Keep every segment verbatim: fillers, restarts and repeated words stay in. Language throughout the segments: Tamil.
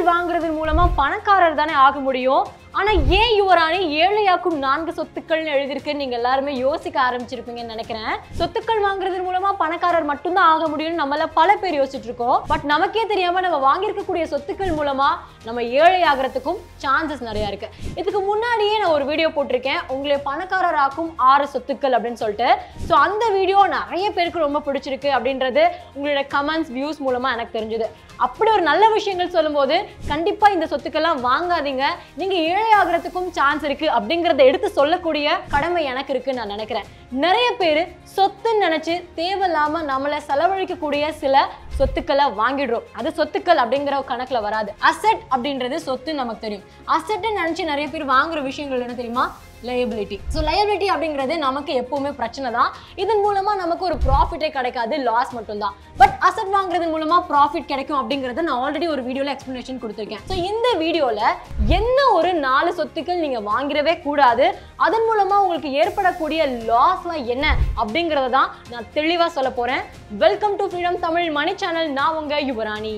வாங்குறதன் மூலமா பணக்காரர் தானே ஆக முடியும். ஆனா ஏன் யுவராணி ஏழையாக்கும் நான்கு சொத்துக்கள்னு எழுதியிருக்குன்னு நீங்க எல்லாருமே யோசிக்க ஆரம்பிச்சிருப்பீங்கன்னு நினைக்கிறேன். சொத்துக்கள் வாங்குறதன் மூலமா பணக்காரர் மட்டும்தான் ஆக முடியும்னு நம்மள பல பேர் யோசிச்சுட்டு இருக்கோம். பட் நமக்கே தெரியாம நம்ம வாங்கியிருக்கக்கூடிய சொத்துக்கள் மூலமா நம்ம ஏழை ஆகிறதுக்கும் சான்சஸ் நிறைய இருக்கு. இதுக்கு முன்னாடியே நான் ஒரு வீடியோ போட்டிருக்கேன், உங்களை பணக்காரர் ஆக்கும் ஆறு சொத்துக்கள் அப்படின்னு சொல்லிட்டு. ஸோ அந்த வீடியோ நிறைய பேருக்கு ரொம்ப பிடிச்சிருக்கு அப்படின்றது உங்களோட கமெண்ட்ஸ் வியூஸ் மூலமா எனக்கு தெரிஞ்சது. அப்படி ஒரு நல்ல விஷயங்கள் சொல்லும் போது கண்டிப்பா இந்த சொத்துக்கெல்லாம் வாங்காதீங்க, நீங்க ஏழை ஆகிறதுக்கும் சான்ஸ் இருக்கு அப்படிங்கறத எடுத்து சொல்லக்கூடிய கடமை எனக்கு இருக்குன்னு நான் நினைக்கிறேன். நிறைய பேர் சொத்துன்னு நினைச்சு தேவையில்லாம நம்மளை செலவழிக்கக்கூடிய சில சொத்துக்களை வாங்கிடுறோம். அது சொத்துக்கள் அப்படிங்கிற கணக்குல வராது. அசெட் அப்படின்றது சொத்து நமக்கு தெரியும். அசெட்னு நினைச்சு நிறைய பேர் வாங்குற விஷயங்கள் என்ன தெரியுமா? லயபிலிட்டி. ஸோ லயபிலிட்டி அப்படிங்கிறது நமக்கு எப்பவுமே பிரச்சனை தான். இதன் மூலமா நமக்கு ஒரு ப்ராஃபிட்டே கிடைக்காது, லாஸ் மட்டும் தான். பட் அசெட் வாங்குறது மூலமா ப்ராஃபிட் கிடைக்கும் அப்படிங்கறத நான் ஆல்ரெடி ஒரு வீடியோல எக்ஸ்பிளனேஷன் கொடுத்திருக்கேன். ஸோ இந்த வீடியோல என்ன ஒரு நாலு சொத்துக்கள் நீங்க வாங்கிடவே கூடாது, அதன் மூலமா உங்களுக்கு ஏற்படக்கூடிய லாஸ்லாம் என்ன அப்படிங்கறத தான் நான் தெளிவா சொல்ல போறேன். Welcome to freedom Tamil Mani channel. நான் உங்க யுவராணி.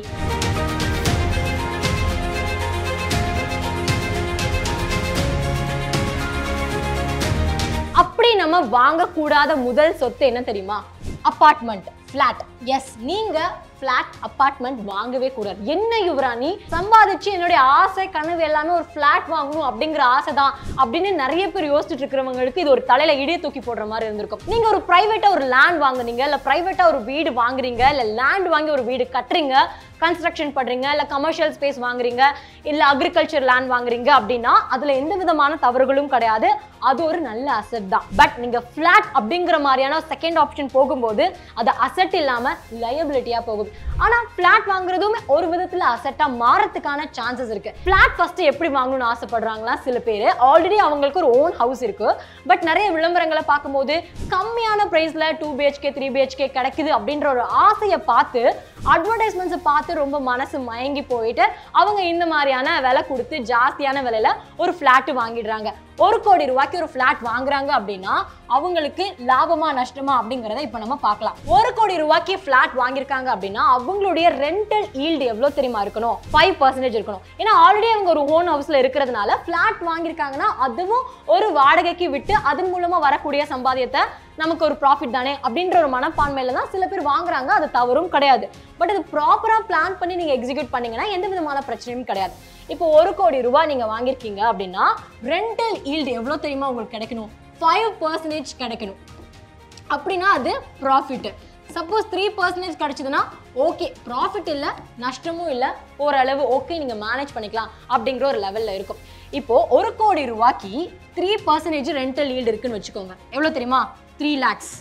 அப்படி நம்ம வாங்கக்கூடாத முதல் சொத்து என்ன தெரியுமா? Apartment, flat. எஸ், நீங்க ஃபிளாட் அபார்ட்மெண்ட் வாங்கவே கூடாது. என்ன யுவராணி, சம்பாதிச்சு என்னுடைய ஆசை கனவு எல்லாமே ஒரு ஃபிளாட் வாங்கணும் அப்படிங்கிற ஆசை தான் அப்படின்னு நிறைய பேர் யோசிச்சுட்டு இருக்கிறவங்களுக்கு இது ஒரு தலையில இடிய தூக்கி போடுற மாதிரி இருந்திருக்கும். நீங்க ஒரு பிரைவேட்டா ஒரு லேண்ட் வாங்குறீங்க, இல்ல பிரைவேட்டா ஒரு வீடு வாங்குறீங்க, இல்ல லேண்ட் வாங்கி ஒரு வீடு கட்டுறீங்க, கன்ஸ்ட்ரக்ஷன் பண்றீங்க, இல்ல கமர்ஷியல் ஸ்பேஸ் வாங்குறீங்க, இல்ல அக்ரிகல்ச்சர் லேண்ட் வாங்குறீங்க அப்படின்னா அதுல எந்த விதமான தவறுகளும் கிடையாது. அது ஒரு நல்ல அசெட் தான். பட் நீங்க ஃபிளாட் அப்படிங்கிற மாதிரியான செகண்ட் ஆப்ஷன் போகும்போது அது அசெட் இல்லாம லயபிலிட்டியா போகும். ஆனா ஃபிளாட் வாங்குறதுமே ஒரு விதத்துல அசெட்டா மாறதுக்கான சான்சஸ் இருக்கு. ஃபிளாட் ஃபர்ஸ்ட் எப்படி வாங்கணும்னு ஆசைப்படுறாங்களா சில பேர், ஆல்ரெடி அவங்களுக்கு ஒரு ஓன் ஹவுஸ் இருக்கு. பட் நிறைய விளம்பரங்களை பார்க்கும்போது கம்மியான பிரைஸ்ல டூ பிஹெச்கே த்ரீ பிஹெச்கே கிடைக்குது அப்படின்ற ஒரு ஆசையை பார்த்து அட்வர்டைஸ்மெண்ட்ஸை பார்த்து ரொம்ப மனசு மயங்கி போயிட்டு அவங்க இந்த மாதிரியான விலை கொடுத்து ஜாஸ்தியான விலையில ஒரு ஃபிளாட் வாங்கிடுறாங்க. ஒரு கோடி ரூபாய்க்கு ஒரு ஃபிளாட் வாங்குறாங்க அப்படின்னா அவங்களுக்கு லாபமா நஷ்டமா அப்படிங்கறத இப்ப நம்ம பார்க்கலாம். ஒரு கோடி ரூபாய்க்கு ஃபிளாட் வாங்கியிருக்காங்க அப்படின்னா அவங்களுடைய ரெண்டல் ஈல்டு எவ்வளவு தெரியுமா இருக்கணும்? ஃபைவ் பர்சன்டேஜ் இருக்கணும். ஏன்னா ஆல்ரெடி அவங்க ஒரு ஓன் ஹவுஸ்ல இருக்கிறதுனால ஃபிளாட் வாங்கியிருக்காங்கன்னா அதுவும் ஒரு வாடகைக்கு விட்டு அதன் மூலமா வரக்கூடிய சம்பாதியத்தை நமக்கு ஒரு ப்ராஃபிட் தானே அப்படின்ற ஒரு மனப்பான்மையில தான் சில பேர் வாங்குறாங்க. அது தவறும் கிடையாது. பட் இது ப்ராப்பரா பிளான் பண்ணி நீங்க எக்ஸிக்யூட் பண்ணீங்கன்னா எந்த விதமான பிரச்சனையும் கிடையாது. இப்போ ஒரு கோடி ரூபாய் நீங்க வாங்கியிருக்கீங்க அப்படின்னா ரெண்டல் ஈல்டு எவ்வளவு தெரியுமா உங்களுக்கு கிடைக்கணும்? ஃபைவ் பர்சன்டேஜ் கிடைக்கணும். அப்படின்னா அது ப்ராஃபிட். சப்போஸ் த்ரீ பர்சன்டேஜ் கிடைச்சதுன்னா ஓகே, ப்ராஃபிட் இல்லை நஷ்டமும் இல்லை, ஓரளவு ஓகே நீங்க மேனேஜ் பண்ணிக்கலாம் அப்படிங்கிற ஒரு லெவல்ல இருக்கும். இப்போ ஒரு கோடி ரூபாய்க்கு த்ரீ பர்சன்டேஜ் ரெண்டல் ஈல்டு இருக்குன்னு வச்சுக்கோங்க. எவ்வளவு தெரியுமா? த்ரீ லேக்ஸ்.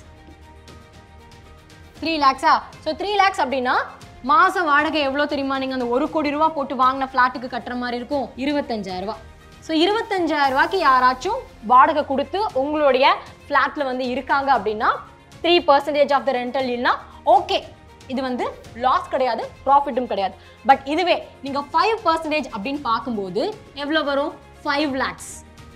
த்ரீ லேக்ஸா? ஸோ த்ரீ லேக்ஸ் அப்படின்னா மாசம் வாடகை எவ்வளோ தெரியுமா? நீங்க அந்த ஒரு கோடி ரூபா போட்டு வாங்கின ஃபிளாட்டுக்கு கட்டுற மாதிரி இருக்கும் இருபத்தஞ்சாயிரம் ரூபாய். ஸோ இருபத்தஞ்சாயிரம் ரூபாய்க்கு யாராச்சும் வாடகை கொடுத்து உங்களுடைய ஃபிளாட்ல வந்து இருக்காங்க அப்படின்னா three percentage of the rental ஈல்ட்னா ஓகே, இது வந்து லாஸ் கிடையாது, ப்ராஃபிட்டும் கிடையாது. பட் இதுவே நீங்க ஃபைவ் பர்சன்டேஜ் அப்படின்னு பார்க்கும்போது எவ்வளோ வரும்? Five lakhs.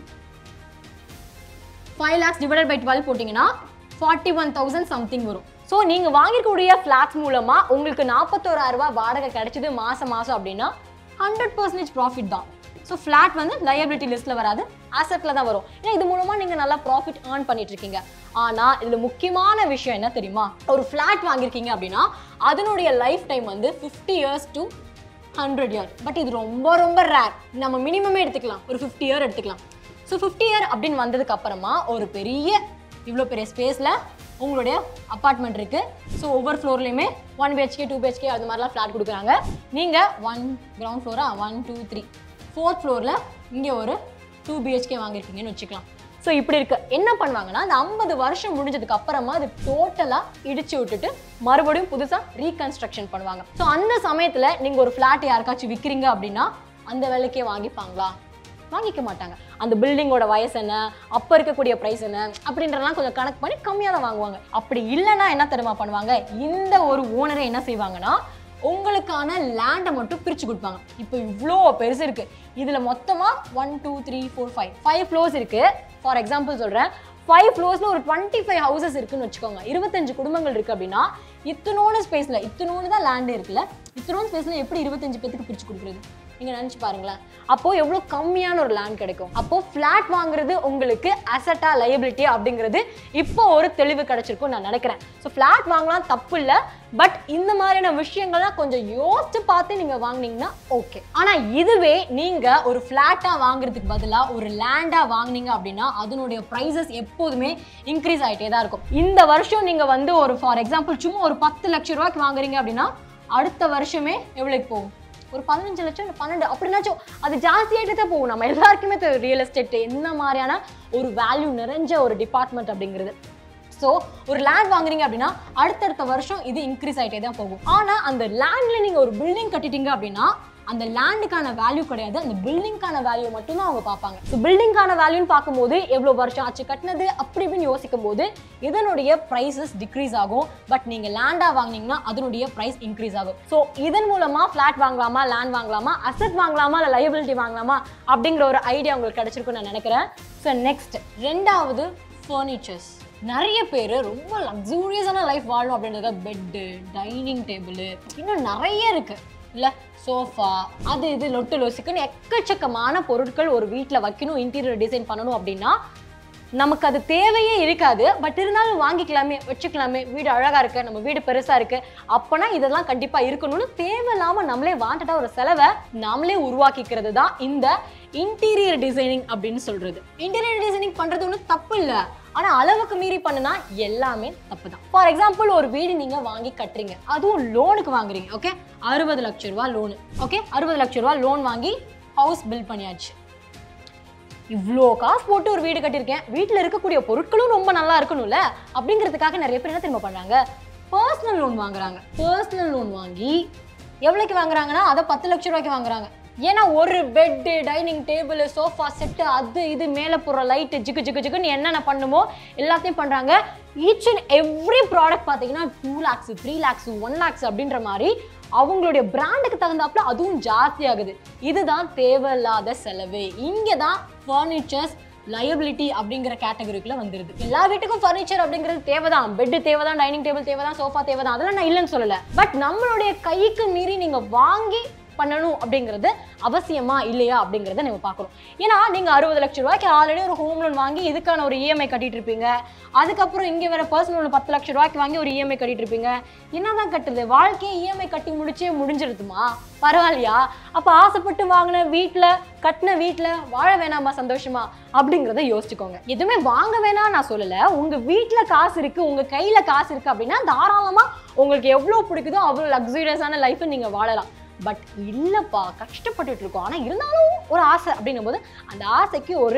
Five lakhs divided by twelve போட்டிங்கன்னா ஃபார்ட்டி ஒன் தௌசண்ட் சம்திங் வரும். ஸோ நீங்கள் வாங்கிக்கூடிய ஃப்ளாட்ஸ் மூலமாக உங்களுக்கு நாற்பத்தோராயிரம் ரூபாய் வாடகை கிடைச்சிது மாதம் மாதம் அப்படின்னா ஹண்ட்ரட் பர்சன்டேஜ் ப்ராஃபிட் தான். ஸோ ஃப்ளாட் வந்து லயபிலிட்டி லிஸ்ட்டில் வராது, அசெட்டில் தான் வரும். ஏன்னா இது மூலமாக நீங்கள் நல்லா ப்ராஃபிட் ஏர்ன் பண்ணிட்டு இருக்கீங்க. ஆனால் இதில் முக்கியமான விஷயம் என்ன தெரியுமா? ஒரு ஃப்ளாட் வாங்கியிருக்கீங்க அப்படின்னா அதனுடைய லைஃப் டைம் வந்து fifty years to hundred year. But இது ரொம்ப ரொம்ப ரேர். நம்ம மினிமமே எடுத்துக்கலாம், ஒரு ஃபிஃப்டி இயர் எடுத்துக்கலாம். ஸோ ஃபிஃப்டி இயர் அப்படின்னு வந்ததுக்கு அப்புறமா ஒரு பெரிய இவ்வளோ பெரிய ஸ்பேஸில் உங்களுடைய அப்பார்ட்மெண்ட் இருக்கு. ஸோ ஒவ்வொரு ஃப்ளோர்லையுமே ஒன் பிஹெச்கே டூ பிஹெச்கே அது மாதிரிலாம் ஃப்ளாட் கொடுக்குறாங்க. நீங்கள் ஒன் கிரவுண்ட் ஃப்ளோரா ஒன் டூ த்ரீ ஃபோர்த் ஃப்ளோரில் இங்கே ஒரு டூ பிஹெச்கே வாங்கியிருக்கீங்கன்னு வச்சுக்கலாம். ஸோ இப்படி இருக்கு. என்ன பண்ணுவாங்கன்னா அந்த ஐம்பது வருஷம் முடிஞ்சதுக்கு அப்புறமா அது டோட்டலாக இடிச்சு விட்டுட்டு மறுபடியும் புதுசாக ரீகன்ஸ்ட்ரக்ஷன் பண்ணுவாங்க. ஸோ அந்த சமயத்தில் நீங்கள் ஒரு ஃப்ளாட் யாருக்காச்சும் விற்கிறீங்க அப்படின்னா அந்த விலைக்கே வாங்கிப்பாங்களா? வாங்கிக்க மாட்டாங்க. அந்த பில்டிங்கோட வயசு என்ன, அப்போ இருக்கக்கூடிய ப்ரைஸ் என்ன அப்படின்றலாம் கொஞ்சம் கணக்கு பண்ணி கம்மியாக தான் வாங்குவாங்க. அப்படி இல்லைன்னா என்ன தெரியுமா பண்ணுவாங்க? இந்த ஒரு ஓனரை என்ன செய்வாங்கன்னா உங்களுக்கான லேண்டை மட்டும் பிரித்து கொடுப்பாங்க. இப்போ இவ்வளோ பெருசு இருக்குது, இதில் மொத்தமாக one two three four five five floors இருக்குது. ஃபார் எக்ஸாம்பிள் சொல்கிறேன், ஃபைவ் ஃப்ளோர்ஸில் ஒரு டுவெண்ட்டி ஃபைவ் ஹவுசஸ் இருக்குன்னு வச்சுக்கோங்க. இருபத்தஞ்சு குடும்பங்கள் இருக்குது அப்படின்னா இத்தனோட ஸ்பேஸ்ல இத்தனோடு தான் லேண்ட் இருக்குல்ல, இத்தனோட ஸ்பேஸ்ல எப்படி இருபத்தஞ்சு பேத்துக்கு பிரிச்சு கொடுக்குறது? நீங்க நினைச்சு பாருங்களேன். அப்போ எவ்வளவு கம்மியான ஒரு லேண்ட் கிடைக்கும். அப்போ பிளாட் வாங்குறது உங்களுக்கு அசட்டா லைபிலிட்டி அப்படிங்கிறது இப்போ ஒரு தெளிவு கிடைச்சிருக்கும் நான் நினைக்கிறேன். ஸோ பிளாட் வாங்கலாம் தப்பு இல்லை, பட் இந்த மாதிரியான விஷயங்கள்லாம் கொஞ்சம் யோசிச்சு பார்த்து நீங்க வாங்கினீங்கன்னா ஓகே. ஆனா இதுவே நீங்க ஒரு பிளாட்டா வாங்குறதுக்கு பதிலாக ஒரு லேண்டா வாங்கினீங்க அப்படின்னா அதனுடைய ப்ரைஸஸ் எப்போதுமே இன்க்ரீஸ் ஆகிட்டே தான் இருக்கும். இந்த வருஷம் நீங்க வந்து ஒரு ஃபார் எக்ஸாம்பிள் சும்மா ஒரு பத்து லட்சம் ரூபாய்க்கு வாங்குறீங்க அப்படின்னா அடுத்த வருஷமே எவ்வளோக்கு போகும்? ஒரு பதினஞ்சு லட்சம் பன்னெண்டு அப்படின்னாச்சும் அது ஜாஸ்தியாகிட்டு தான் போகும். நம்ம எல்லாருக்குமே ரியல் எஸ்டேட் என்ன மாதிரியான ஒரு வேல்யூ நிறைஞ்ச ஒரு டிபார்ட்மெண்ட் அப்படிங்கிறது. ஸோ ஒரு லேண்ட் வாங்குறீங்க அப்படின்னா அடுத்தடுத்த வருஷம் இது இன்க்ரீஸ் ஆகிட்டே தான் போகும். ஆனால் அந்த லேண்ட்ல நீங்கள் ஒரு பில்டிங் கட்டிட்டீங்க அப்படின்னா அந்த லேண்டுக்கான வேல்யூ கிடையாது, அந்த பில்டிங்கான வேல்யூ மட்டும் தான் அவங்க பார்ப்பாங்க. ஸோ பில்டிங்கான வேல்யூன்னு பார்க்கும்போது எவ்வளோ வருஷம் ஆச்சு கட்டினது அப்படி இப்படின்னு யோசிக்கும் போது இதனுடைய ப்ரைஸஸ் டிக்ரீஸ் ஆகும். பட் நீங்கள் லேண்டாக வாங்கினீங்கன்னா அதனுடைய ப்ரைஸ் இன்க்ரீஸ் ஆகும். ஸோ இதன் மூலமாக ஃப்ளாட் வாங்கலாமா, லேண்ட் வாங்கலாமா, அசெட் வாங்கலாமா, இல்லை லைபிலிட்டி வாங்கலாமா அப்படிங்கிற ஒரு ஐடியா உங்களுக்கு கிடைச்சிருக்குன்னு நான் நினைக்கிறேன். ஸோ நெக்ஸ்ட் ரெண்டாவது ஃபர்னிச்சர்ஸ். நிறைய பேர் ரொம்ப லக்ஸூரியஸான லைஃப் வாழணும் அப்படின்றதுக்காக பெட்டு, டைனிங் டேபிள், இன்னும் நிறைய இருக்கு இல்லை, சோஃபா, அது இது லொட்டு லொசுக்குன்னு எக்கச்சக்கமான பொருட்கள் ஒரு வீட்டில் வைக்கணும், இன்டீரியர் டிசைன் பண்ணணும் அப்படின்னா நமக்கு அது தேவையே இருக்காது. பட் இருந்தாலும் வாங்கிக்கலாமே, வச்சுக்கலாமே, வீடு அழகாக இருக்குது, நம்ம வீடு பெருசாக இருக்குது, அப்போனா இதெல்லாம் கண்டிப்பாக இருக்கணும்னு தேவையில்லாமல் நம்மளே வாண்டடாக ஒரு செலவை நாமளே உருவாக்கிக்கிறது தான் இந்த இன்டீரியர் டிசைனிங் அப்படின்னு சொல்கிறது. இன்டீரியர் டிசைனிங் பண்ணுறது ஒன்றும் தப்பு இல்லை, ஆனால் அளவுக்கு மீறி பண்ணுனா எல்லாமே தப்பு தான். ஃபார் எக்ஸாம்பிள் ஒரு வீடு நீங்கள் வாங்கி கட்டுறீங்க, அதுவும் லோனுக்கு வாங்குறீங்க. ஓகே, அறுபது லட்சம் ரூபா லோனு. ஓகே, அறுபது லட்சம் ரூபா லோன் வாங்கி ஹவுஸ் பில்ட் பண்ணியாச்சு. இவ்வளோ காசு போட்டு ஒரு வீடு கட்டியிருக்கேன், வீட்டில் இருக்கக்கூடிய பொருட்களும் ரொம்ப நல்லா இருக்கணும்ல அப்படிங்கிறதுக்காக நிறைய பேர் என்ன திரும்ப பண்ணுறாங்க, பர்சனல் லோன் வாங்குறாங்க. பர்சனல் லோன் வாங்கி எவ்வளோக்கு வாங்குறாங்கன்னா அதை பத்து லட்சம் ரூபாய்க்கு வாங்குறாங்க. ஏன்னா ஒரு bed, dining table, sofa set, அது இது மேலே போடுற லைட்டு, ஜிக்கு ஜிக்கு ஜிக்குன்னு என்னென்ன பண்ணுமோ எல்லாத்தையும் பண்ணுறாங்க. ஈச் அண்ட் எவ்ரி ப்ராடக்ட் பார்த்தீங்கன்னா two lakhs three lakhs one lakhs அப்படின்ற மாதிரி அவங்களுடைய பிராண்டுக்கு தகுந்தாப்புல அதுவும் ஜாஸ்தி ஆகுது. இதுதான் தேவையில்லாத செலவு. இங்கே தான் ஃபர்னிச்சர்ஸ் லயபிலிட்டி அப்படிங்கிற கேட்டகரிக்குள்ள வந்துருது. எல்லா வீட்டுக்கும் ஃபர்னிச்சர் அப்படிங்கிறது தேவைதான், பெட் தேவைதான், டைனிங் டேபிள் தேவைதான், சோஃபா தேவைதான், அதெல்லாம் நான் இல்லைன்னு சொல்லலை. பட் நம்மளுடைய கைக்கு மீறி நீங்கள் வாங்கி பண்ணணும் அப்படிங்கிறது அவசியமா இல்லையா அப்படிங்கிறத நம்ம பார்க்கணும். ஏன்னா நீங்கள் அறுபது லட்சம் ரூபாய்க்கு ஆல்ரெடி ஒரு ஹோம் லோன் வாங்கி இதுக்கான ஒரு இஎம்ஐ கட்டிட்டு இருப்பீங்க. அதுக்கப்புறம் இங்கே வேற பர்சனல் லோன் பத்து லட்சம் ரூபாய்க்கு வாங்கி ஒரு இஎம்ஐ கட்டிட்டு இருப்பீங்க. என்னதான் கட்டுறது, வாழ்க்கையை இஎம்ஐ கட்டி முடிச்சே முடிஞ்சிருதுமா? பரவாயில்லையா? அப்போ ஆசைப்பட்டு வாங்கின வீட்டில் கட்டின வீட்டில் வாழ வேணாமா சந்தோஷமா அப்படிங்கிறத யோசிச்சுக்கோங்க. எதுவுமே வாங்க வேணாம் நான் சொல்லலை. உங்கள் வீட்டில் காசு இருக்குது, உங்கள் கையில் காசு இருக்குது அப்படின்னா தாராளமாக உங்களுக்கு எவ்வளோ பிடிக்குதோ அவ்வளோ லக்ஸூரியஸான லைஃப்பை நீங்கள் வாழலாம். பட் இல்லைப்பா, கஷ்டப்பட்டுட்டு இருக்கோம், ஆனால் இருந்தாலும் ஒரு ஆசை அப்படின்னும் போது அந்த ஆசைக்கு ஒரு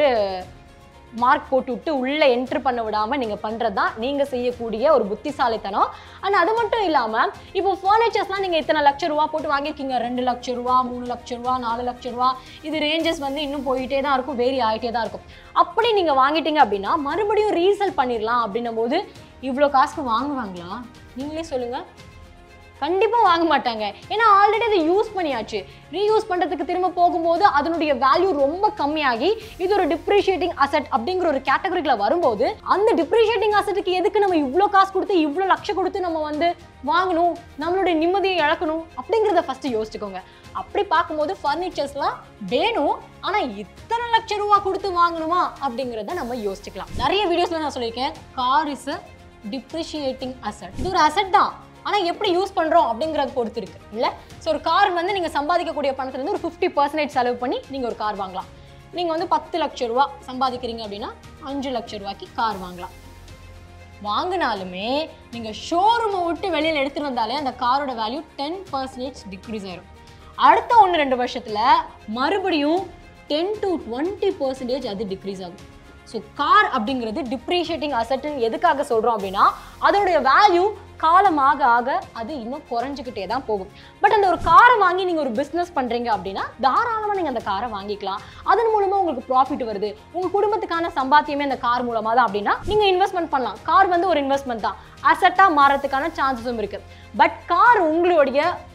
மார்க் போட்டு விட்டு உள்ளே என்ட்ரு பண்ண விடாமல் நீங்கள் பண்ணுறது தான் நீங்கள் செய்யக்கூடிய ஒரு புத்திசாலித்தனம். ஆனால் அது மட்டும் இல்லாமல் இப்போ ஃபர்னிச்சர்ஸ்லாம் நீங்கள் இத்தனை லட்சம் ரூபா போட்டு வாங்கியிருக்கீங்க, ரெண்டு லட்சம் ரூபா, மூணு லட்சம் ரூபா, நாலு லட்சம் ரூபா, இது ரேஞ்சஸ் வந்து இன்னும் போயிட்டே தான் இருக்கும், வேரி ஆகிட்டே தான் இருக்கும். அப்படி நீங்கள் வாங்கிட்டீங்க அப்படின்னா மறுபடியும் ரீசேல் பண்ணிடலாம் அப்படின்னும் போது இவ்வளோ காசுக்கு வாங்குவாங்களா? நீங்களே சொல்லுங்கள். கண்டிப்பாக வாங்க மாட்டாங்க. ஏன்னா ஆல்ரெடி அதை யூஸ் பண்ணியாச்சு. ரீயூஸ் பண்ணுறதுக்கு திரும்ப போகும்போது அதனுடைய வேல்யூ ரொம்ப கம்மியாகி இது ஒரு டிப்ரிஷியேட்டிங் அசெட் அப்படிங்கிற ஒரு கேட்டகரிக்குள்ள வரும்போது அந்த டிப்ரிஷியேட்டிங் அசெட்டுக்கு எதுக்கு நம்ம இவ்வளோ காசு கொடுத்து இவ்வளோ லட்சம் கொடுத்து நம்ம வந்து வாங்கணும், நம்மளுடைய நிம்மதியை இழக்கணும் அப்படிங்கிறத ஃபர்ஸ்ட் யோசிச்சுக்கோங்க. அப்படி பார்க்கும்போது ஃபர்னிச்சர்ஸ்லாம் வேணும், ஆனால் இத்தனை லட்சம் ரூபா கொடுத்து வாங்கணுமா அப்படிங்கிறத நம்ம யோசிச்சுக்கலாம். நிறைய வீடியோஸ்ல நான் சொல்லியிருக்கேன், car is a depreciating asset. இது ஒரு அசெட் தான், ஆனால் எப்படி யூஸ் பண்ணுறோம் அப்படிங்கிறத பொறுத்து இருக்கு இல்லை. ஸோ ஒரு கார் வந்து நீங்கள் சம்பாதிக்கக்கூடிய பணத்துலேருந்து ஒரு ஃபிஃப்டி பர்சன்டேஜ் செலவு பண்ணி நீங்கள் ஒரு கார் வாங்கலாம். நீங்கள் வந்து பத்து லட்சம் ரூபா சம்பாதிக்கிறீங்க அப்படின்னா அஞ்சு லட்சம் ரூபாய்க்கு கார் வாங்கலாம். வாங்கினாலுமே நீங்கள் ஷோரூமை விட்டு வெளியில் எடுத்துகிட்டு வந்தாலே அந்த காரோட வேல்யூ டென் பர்சன்டேஜ் டிக்ரீஸ் ஆயிரும். அடுத்த ஒன்று ரெண்டு வருஷத்தில் மறுபடியும் டென் டு டுவெண்ட்டி பர்சன்டேஜ் அது டிக்ரீஸ் ஆகும். ஸோ கார் அப்படிங்கிறது டிப்ரிஷியேட்டிங் அசெட்னு எதுக்காக சொல்கிறோம் அப்படின்னா அதோடைய வேல்யூ காலமாக ஆக அது இன்னும் குறைஞ்சிக்கிட்டே தான் போகும். பட் அந்த ஒரு காரை வாங்கி நீங்கள் ஒரு பிஸ்னஸ் பண்ணுறீங்க அப்படின்னா தாராளமாக நீங்கள் அந்த காரை வாங்கிக்கலாம். அதன் மூலமாக உங்களுக்கு ப்ராஃபிட் வருது, உங்கள் குடும்பத்துக்கான சம்பாத்தியமே அந்த கார் மூலமாக தான் அப்படின்னா நீங்கள் இன்வெஸ்ட்மெண்ட் பண்ணலாம். கார் வந்து ஒரு இன்வெஸ்ட்மெண்ட் தான், அசெட்டாக மாறதுக்கான சான்சஸும் இருக்குது. பட் கார் உங்களுடைய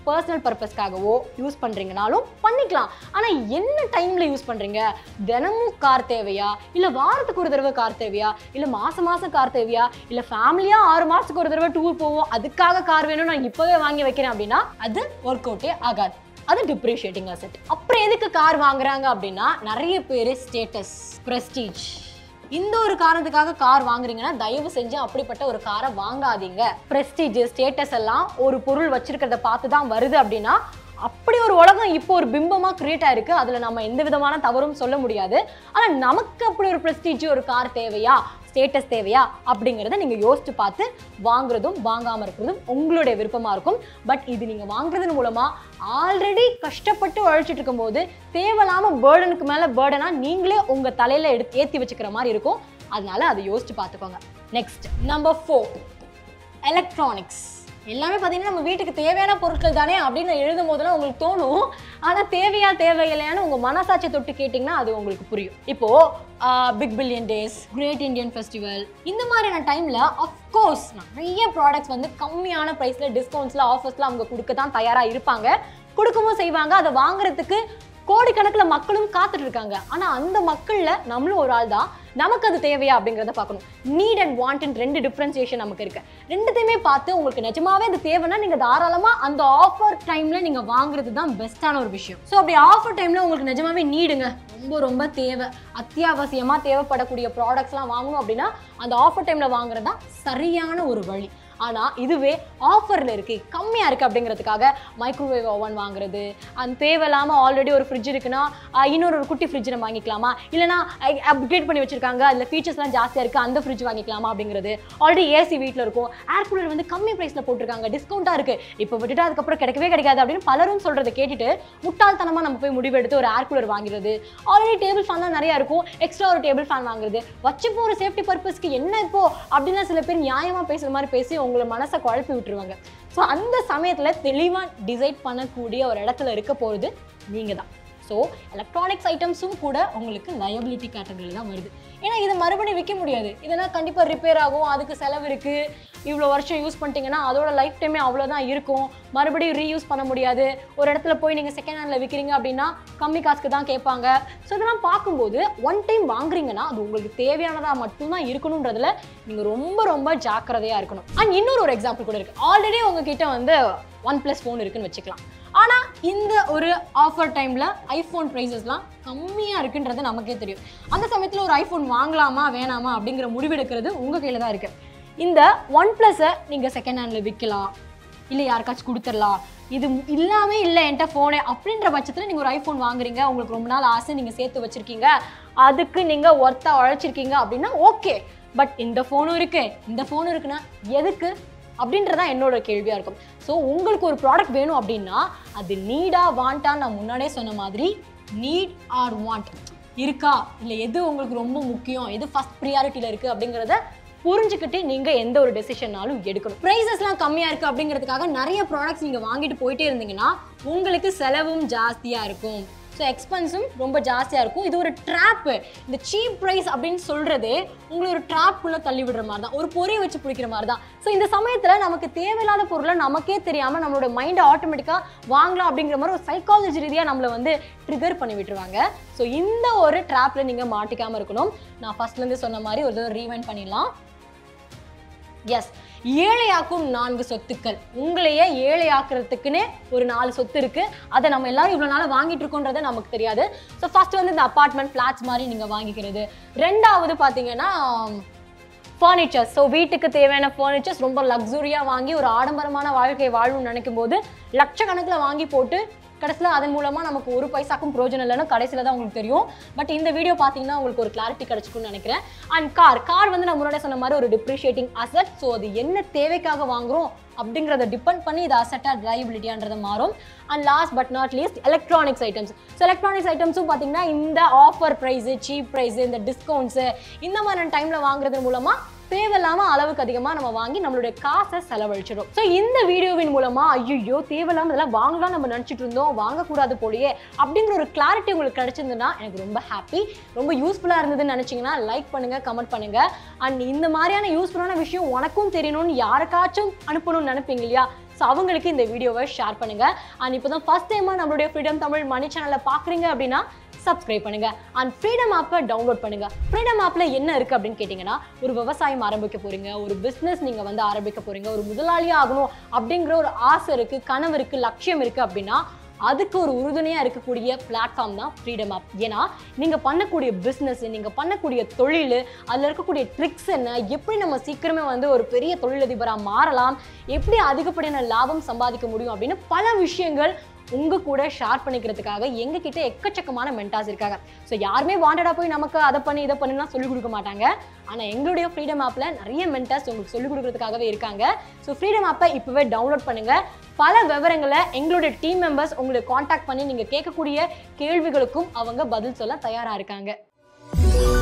பர்சனல் பர்பஸ்க்காகவோ யூஸ் பண்ணுறீங்கனாலும் பண்ணிக்கலாம். ஆனால் என்ன டைமில் யூஸ் பண்ணுறீங்க? தினமும் கார் தேவையா, இல்லை வாரத்துக்கு ஒரு தடவை கார் தேவையா, இல்லை மாதம் மாதம் கார் தேவையா, இல்லை ஃபேமிலியாக ஆறு மாதத்துக்கு ஒரு தடவை டூர் போவோம் அதுக்காக கார் வேணும் நான் இப்போவே வாங்கி வைக்கிறேன் அப்படின்னா அது ஒர்க் அவுட்டே ஆகாது. அது டிப்ரிஷியேட்டிங் அசெட். அப்புறம் எதுக்கு கார் வாங்குறாங்க அப்படின்னா நிறைய பேர் ஸ்டேட்டஸ், பிரஸ்டீஜ், இந்த ஒரு காரணத்துக்காக கார் வாங்குறீங்கன்னா தயவு செஞ்சு அப்படிப்பட்ட ஒரு காரை வாங்காதீங்க. பிரஸ்டீஜ், ஸ்டேட்டஸ் எல்லாம் ஒரு பொருள் வச்சிருக்கிறத பார்த்து தான் வருது அப்படின்னா அப்படி ஒரு உலகம் இப்போ ஒரு பிம்பமாக கிரியேட் ஆயிருக்கு. அதில் நம்ம எந்த விதமான தவறும் சொல்ல முடியாது. ஆனால் நமக்கு அப்படி ஒரு பிரஸ்டீஜ், ஒரு கார் தேவையா, ஸ்டேட்டஸ் தேவையா அப்படிங்கிறத நீங்கள் யோசிச்சு பார்த்து வாங்குறதும் வாங்காமல் இருக்கிறதும் உங்களுடைய விருப்பமாக இருக்கும். பட் இது நீங்கள் வாங்குறதன் மூலமாக ஆல்ரெடி கஷ்டப்பட்டு உழைச்சிட்டு இருக்கும்போது தேவையில்லாமல் பேர்டனுக்கு மேலே பேர்டனாக நீங்களே உங்கள் தலையில் எடுத்து ஏற்றி வச்சுக்கிற மாதிரி இருக்கும். அதனால அதை யோசிச்சு பார்த்துக்கோங்க. Next number four, electronics. எல்லாமே பார்த்தீங்கன்னா நம்ம வீட்டுக்கு தேவையான பொருட்கள் தானே அப்படின்னு எழுதும் போதெல்லாம் உங்களுக்கு தோணும். ஆனால் தேவையா தேவையில்லையான்னு உங்கள் மனசாட்சியை தொட்டு கேட்டிங்கன்னா அது உங்களுக்கு புரியும். இப்போது big billion days, great Indian festival, இந்த மாதிரியான டைமில் அஃப்கோர்ஸ் நிறைய ப்ராடக்ட்ஸ் வந்து கம்மியான ப்ரைஸில் டிஸ்கவுண்ட்ஸில் ஆஃபர்ஸில் அவங்க கொடுக்க தான் தயாராக இருப்பாங்க, கொடுக்கவும் செய்வாங்க. அதை வாங்குறதுக்கு கோடிக்கணக்கில் மக்களும் காத்துட்டு இருக்காங்க. ஆனால் அந்த மக்களில் நம்மளும் ஒரு ஆள் தான். நமக்கு அது தேவையா அப்படிங்கிறத பார்க்கணும். நீட் அண்ட் வாண்ட் ரெண்டு டிஃப்ரென்சியேஷன் நமக்கு இருக்கு. ரெண்டுத்தையுமே பார்த்து உங்களுக்கு நிஜமாவே அது தேவைன்னா நீங்கள் தாராளமாக அந்த ஆஃபர் டைமில் நீங்கள் வாங்குறது தான் பெஸ்ட்டான ஒரு விஷயம். ஸோ அப்படி ஆஃபர் டைமில் உங்களுக்கு நிஜமாவே நீடுங்க, ரொம்ப ரொம்ப தேவை, அத்தியாவசியமாக தேவைப்படக்கூடிய ப்ராடக்ட்ஸ்லாம் வாங்கணும் அப்படின்னா அந்த ஆஃபர் டைமில் வாங்குறது தான் சரியான ஒரு வழி. ஆனால் இதுவே ஆஃபரில் இருக்குது, கம்மியாக இருக்குது அப்படிங்கிறதுக்காக மைக்ரோவேவ் ஓவன் வாங்குறது, அந்த தேவையில்லாமல் ஆல்ரெடி ஒரு ஃப்ரிட்ஜ் இருக்குன்னா இன்னொரு ஒரு குட்டி ஃப்ரிட்ஜ் நம்ம வாங்கிக்கலாமா, இல்லைனா அப்கிரேட் பண்ணி வச்சுருக்காங்க அதில் ஃபீச்சர்ஸ்லாம் ஜாஸ்தியாக இருக்குது அந்த ஃப்ரிட்ஜ் வாங்கிக்கலாமா அப்படிங்கிறது. ஆல்ரெடி ஏசி வீட்டில் இருக்கும், ஏர் கூலர் வந்து கம்மி ப்ரைஸில் போட்டிருக்காங்க, டிஸ்கவுண்ட்டாக இருக்குது, இப்போ விட்டுட்டு அதுக்கப்புறம் கிடைக்கவே கிடைக்காது அப்படின்னு பலரும் சொல்கிறத கேட்டுட்டு முட்டாள்தனமாக நம்ம போய் முடிவெடுத்து ஒரு ஏர் கூலர் வாங்கிறது. ஆல்ரெடி டேபிள் ஃபேன்லாம் நிறையா இருக்கும், எக்ஸ்ட்ரா ஒரு டேபிள் ஃபேன் வாங்குறது, வச்சு போகிற சேஃப்டி பர்பஸ்க்கு என்ன இப்போ அப்படின்னா சில பேர் நியாயமாக பேசுகிற மாதிரி பேசி உங்களை மனசை குழப்பி விட்டுருவாங்க. ஸோ அந்த சமயத்தில் தெளிவாக டிசைட் பண்ணக்கூடிய ஒரு இடத்துல இருக்க போகிறது நீங்கள் தான். ஸோ எலக்ட்ரானிக்ஸ் ஐட்டம்ஸும் கூட உங்களுக்கு லயபிலிட்டி கேட்டகரியில் தான் வருது. ஏன்னா இதை மறுபடியும் விற்க முடியாது, இதெல்லாம் கண்டிப்பாக ரிப்பேர் ஆகும், அதுக்கு செலவு இருக்குது, இவ்வளோ வருஷம் யூஸ் பண்ணிட்டீங்கன்னா அதோட லைஃப் டைமே அவ்வளோதான் இருக்கும், மறுபடியும் ரீயூஸ் பண்ண முடியாது. ஒரு இடத்துல போய் நீங்கள் செகண்ட் ஹேண்டில் விற்கிறீங்க அப்படின்னா கம்மி காசுக்கு தான் கேட்பாங்க. ஸோ இதெல்லாம் பார்க்கும்போது ஒன் டைம் வாங்குறீங்கன்னா அது உங்களுக்கு தேவையானதாக மட்டும்தான் இருக்கணுன்றதுல நீங்கள் ரொம்ப ரொம்ப ஜாக்கிரதையாக இருக்கணும். அண்ட் இன்னொரு ஒரு எக்ஸாம்பிள் கூட இருக்குது. ஆல்ரெடி உங்ககிட்ட வந்து ஒன் ப்ளஸ் ஃபோன் இருக்குன்னு வச்சுக்கலாம். ஆனால் இந்த ஒரு ஆஃபர் டைமில் ஐஃபோன் ப்ரைஸஸ்லாம் கம்மியாக இருக்குன்றது நமக்கே தெரியும். அந்த சமயத்தில் ஒரு ஐஃபோன் வாங்கலாமா வேணாமா அப்படிங்கிற முடிவெடுக்கிறது உங்கள் கையில் தான் இருக்குது. இந்த ஒன் ப்ளஸை நீங்கள் செகண்ட் ஹேண்டில் விற்கலாம், இல்லை யாருக்காச்சும் கொடுத்துடலாம், இது இல்லாமல் இல்லை என்கிட்ட ஃபோனு அப்படின்ற பட்சத்தில் நீங்கள் ஒரு ஐஃபோன் வாங்குறீங்க, உங்களுக்கு ரொம்ப நாள் ஆசை, நீங்கள் சேர்த்து வச்சுருக்கீங்க, அதுக்கு நீங்கள் ஒர்த்தாக உழைச்சிருக்கீங்க அப்படின்னா ஓகே. பட் இந்த ஃபோனும் இருக்குது, இந்த ஃபோனும் இருக்குன்னா எதுக்கு அப்படின்றதான் என்னோட கேள்வியாக இருக்கும். ஸோ உங்களுக்கு ஒரு ப்ராடக்ட் வேணும் அப்படின்னா அது நீடா வாண்டா, நான் முன்னாடியே சொன்ன மாதிரி நீட் ஆர் வாண்ட் இருக்கா, இல்லை எது உங்களுக்கு ரொம்ப முக்கியம், எது ஃபர்ஸ்ட் ப்ரியாரிட்டியில் இருக்குது அப்படிங்கிறத புரிஞ்சுக்கிட்டு நீங்கள் எந்த ஒரு டெசிஷனாலும் எடுக்கணும். ப்ரைஸஸ்லாம் கம்மியாக இருக்குது அப்படிங்கிறதுக்காக நிறைய ப்ராடக்ட்ஸ் நீங்கள் வாங்கிட்டு போயிட்டே இருந்தீங்கன்னா உங்களுக்கு செலவும் ஜாஸ்தியாக இருக்கும். ஸோ எக்ஸ்பென்ஸும் ரொம்ப ஜாஸ்தியாக இருக்கும். இது ஒரு ட்ராப்பு. இந்த சீப் ப்ரைஸ் அப்படின்னு சொல்கிறதே உங்களை ஒரு ட்ராப்புக்குள்ளே தள்ளி விடுற மாதிரி தான், ஒரு பொறியை வச்சு பிடிக்கிற மாதிரி தான். ஸோ இந்த சமயத்தில் நமக்கு தேவையில்லாத பொருளை நமக்கே தெரியாமல் நம்மளோட மைண்டை ஆட்டோமேட்டிக்காக வாங்கலாம் அப்படிங்கிற மாதிரி ஒரு சைக்காலஜி ரீதியாக நம்மளை வந்து ட்ரிகர் பண்ணி விட்டுருவாங்க. ஸோ இந்த ஒரு ட்ராப்பில் நீங்கள் மாட்டிக்காமல் இருக்கணும். நான் ஃபர்ஸ்ட்லேருந்து சொன்ன மாதிரி ஒரு தடவை ரீவைண்ட் பண்ணிடலாம். எஸ், ஏழையாக்கும் நான்கு சொத்துக்கள். உங்களையே ஏழையாக்குறதுக்குன்னே ஒரு நாலு சொத்து இருக்கு. அதை நம்ம எல்லாரும் இவ்வளோ நாளாக வாங்கிட்டு இருக்கோன்றதை நமக்கு தெரியாது. ஸோ ஃபர்ஸ்ட் வந்து இந்த அப்பார்ட்மெண்ட் ஃப்ளாட்ஸ் மாதிரி நீங்கள் வாங்கிக்கிறது. ரெண்டாவது பார்த்தீங்கன்னா ஃபர்னிச்சர்ஸ். ஸோ வீட்டுக்கு தேவையான ஃபர்னிச்சர்ஸ் ரொம்ப லக்ஸுரியாக வாங்கி ஒரு ஆடம்பரமான வாழ்க்கையை வாழணும்னு நினைக்கும் போது லட்சக்கணக்கில் வாங்கி போட்டு கடைசியில் அதன் மூலமாக நமக்கு ஒரு பைசாக்கும் பிரோஜனம் இல்லைன்னு கடைசியில் தான் உங்களுக்கு தெரியும். பட் இந்த வீடியோ பார்த்தீங்கன்னா உங்களுக்கு ஒரு கிளாரிட்டி கிடைச்சிக்கும்னு நினைக்கிறேன். அண்ட் கார் கார் வந்து நான் முன்னாடியே சொன்ன மாதிரி ஒரு டிப்ரிஷியேட்டிங் அசெட். ஸோ அது என்ன தேவைக்காக வாங்குறோம் அப்படிங்கிறத டிபெண்ட் பண்ணி இது அசெட்டா லைபிலிட்டியான்றது மாறும். And last but not least electronics items. So electronics ஐட்டம்ஸும் பார்த்தீங்கன்னா இந்த ஆஃபர் ப்ரைஸு, சீப் ப்ரைஸு, இந்த டிஸ்கவுண்ட்ஸு இந்த மாதிரியான டைமில் வாங்குறது மூலமாக தேவையில்லாமல் அளவுக்கு அதிகமாக நம்ம வாங்கி நம்மளுடைய காசை செலவழிச்சிடும். ஸோ இந்த வீடியோவின் மூலமாக ஐயோ தேவையில்லாமல் இதெல்லாம் வாங்கலாம் நம்ம நினச்சிட்டு இருந்தோம், வாங்கக்கூடாது போலயே அப்படிங்கிற ஒரு கிளாரிட்டி உங்களுக்கு கிடைச்சிருந்ததுன்னா எனக்கு ரொம்ப ஹாப்பி. ரொம்ப யூஸ்ஃபுல்லாக இருந்ததுன்னு நினச்சிங்கன்னா லைக் பண்ணுங்கள், கமெண்ட் பண்ணுங்கள். அண்ட் இந்த மாதிரியான யூஸ்ஃபுல்லான விஷயம் உனக்கும் தெரியணும்னு யாருக்காச்சும் அனுப்பணும்னு நினைப்பீங்க இல்லையா, ஸோ அவங்களுக்கு இந்த வீடியோவை ஷேர் பண்ணுங்க. அண்ட் இப்போ தான் ஃபர்ஸ்ட் டைமாக நம்மளுடைய ஃப்ரீடம் தமிழ் மணி சேனலை பார்க்குறீங்க அப்படின்னா சப்ஸ்கிரைப் பண்ணுங்க. அண்ட் ஃப்ரீடம் ஆப்பை டவுன்லோட் பண்ணுங்க. ஃப்ரீடம் ஆப்ல என்ன இருக்கு அப்படின்னு கேட்டீங்கன்னா, ஒரு விவசாயம் ஆரம்பிக்க போறீங்க, ஒரு பிசினஸ் நீங்க வந்து ஆரம்பிக்க போறீங்க, ஒரு முதலாளியா ஆகணும் அப்படிங்கிற ஒரு ஆசை இருக்கு, கனவு இருக்கு, லட்சியம் இருக்கு அப்படின்னா அதுக்கு ஒரு உறுதுணையா இருக்கக்கூடிய பிளாட்ஃபார்ம் தான் ஃப்ரீடம் ஆப். ஏன்னா நீங்க பண்ணக்கூடிய பிசினஸ், நீங்க பண்ணக்கூடிய தொழில், அதுல இருக்கக்கூடிய ட்ரிக்ஸ் என்ன, எப்படி நம்ம சீக்கிரமே வந்து ஒரு பெரிய தொழிலதிபராக மாறலாம், எப்படி அதிகப்படியான லாபம் சம்பாதிக்க முடியும் அப்படின்னு பல விஷயங்கள் உங்க கூட ஷேர் பண்ணிக்கிறதுக்காக எங்க கிட்ட எக்கச்சக்கமான மென்டாஸ் இருக்காங்க. ஸோ யாருமே வாண்டடா போய் நமக்கு அதை பண்ணி இதை பண்ணினா சொல்லிக் கொடுக்க மாட்டாங்க. ஆனால் எங்களுடைய ஃப்ரீடம் ஆப்ல நிறைய மென்டாஸ் உங்களுக்கு சொல்லிக் கொடுக்கறதுக்காகவே இருக்காங்க. ஸோ ஃப்ரீடம் ஆப்பை இப்பவே டவுன்லோட் பண்ணுங்க. பல விவரங்களை எங்களுடைய டீம் மெம்பர்ஸ் உங்களை காண்டாக்ட் பண்ணி நீங்க கேட்கக்கூடிய கேள்விகளுக்கும் அவங்க பதில் சொல்ல தயாரா இருக்காங்க.